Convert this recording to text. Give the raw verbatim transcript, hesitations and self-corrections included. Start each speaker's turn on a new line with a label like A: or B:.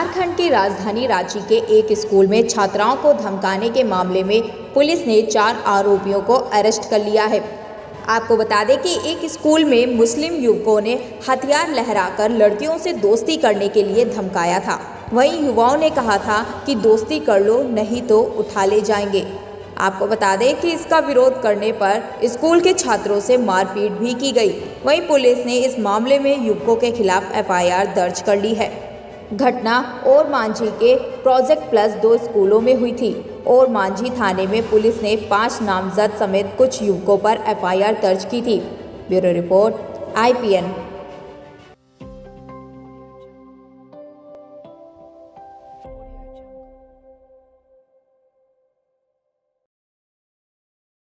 A: झारखंड की राजधानी रांची के एक स्कूल में छात्राओं को धमकाने के मामले में पुलिस ने चार आरोपियों को अरेस्ट कर लिया है। आपको बता दें कि एक स्कूल में मुस्लिम युवकों ने हथियार लहराकर लड़कियों से दोस्ती करने के लिए धमकाया था। वहीं युवाओं ने कहा था कि दोस्ती कर लो नहीं तो उठा ले जाएंगे। आपको बता दें कि इसका विरोध करने पर स्कूल के छात्रों से मारपीट भी की गई। वहीं पुलिस ने इस मामले में युवकों के खिलाफ एफ आई आर दर्ज कर ली है। घटना और मांझी के प्रोजेक्ट प्लस दो स्कूलों में हुई थी और मांझी थाने में पुलिस ने पांच नामजद समेत कुछ युवकों पर एफ आई आर दर्ज की थी। Bureau report I P N.